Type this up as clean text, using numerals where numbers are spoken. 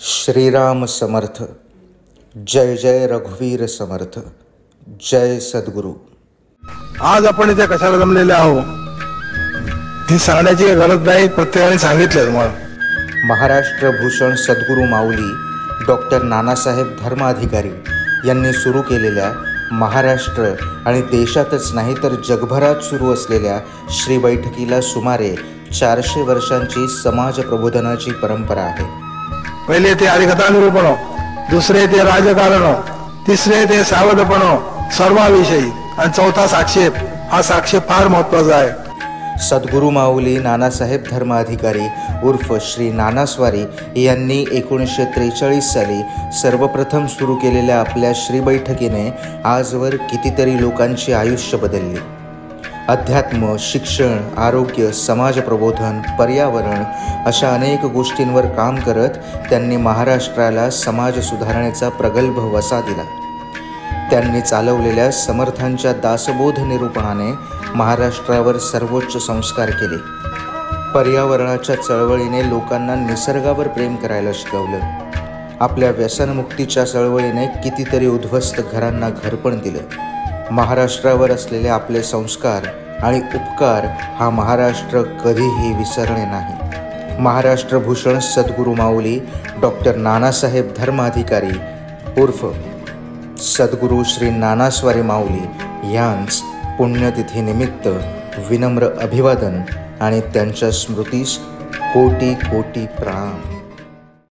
श्रीराम समर्थ। जय जय रघुवीर समर्थ। जय सद्गुरु। आज आपण इथे कशाला जमलेले आहोत हे सांगण्याची गरज नाही, प्रत्येकाने सांगितलं तुम्हाला। महाराष्ट्र भूषण सद्गुरु माऊली डॉक्टर नानासाहेब धर्माधिकारी यांनी सुरू केलेल्या महाराष्ट्र आणि देशातच नाही तर जगभरात सुरू असलेल्या श्री बैठकीला सुमारे 400 वर्षांची समाज प्रबोधनाची परंपरा आहे। पहिले ते हरिकथानिरूपण, दुसरे ते राजकारण, तिसरे ते सावधपण सर्वाविषयी आणि चौथा साक्षेप। हा साक्षेप फार महत्त्वाचा आहे। सद्गुरु माऊली नानासाहेब धर्माधिकारी उर्फ श्री नानास्वारी यांनी 1943 साली सर्वप्रथम सुरू केलेल्या आपल्या श्री बैठकीने आजवर कितीतरी लोकांची आयुष्य बदलली। अध्यात्म, शिक्षण, आरोग्य, समाज प्रबोधन, पर्यावरण अशा अनेक गोष्टींवर काम करत त्यांनी महाराष्ट्राला समाज सुधारणेचा प्रगल्भ वसा दिला। त्यांनी चालवलेल्या समर्थांच्या दासबोध निरूपणाने महाराष्ट्रावर सर्वोच्च संस्कार केले। पर्यावरणाच्या चळवळीने लोकांना निसर्गावर प्रेम करायला शिकवलं। आपल्या व्यसनमुक्तीच्या चळवळीने कितीतरी उद्ध्वस्त घरांना घरपण दिलं। महाराष्ट्रावर असलेले आपले संस्कार आणि उपकार हा महाराष्ट्र कधीही विसरणे नाही। महाराष्ट्र भूषण सद्गुरु माऊली डॉक्टर नानासाहेब धर्माधिकारी उर्फ सद्गुरु श्री नानास्वारी माऊली यांस पुण्यतिथीनिमित्त विनम्र अभिवादन आणि त्यांच्या स्मृतीस कोटी कोटी प्रणाम।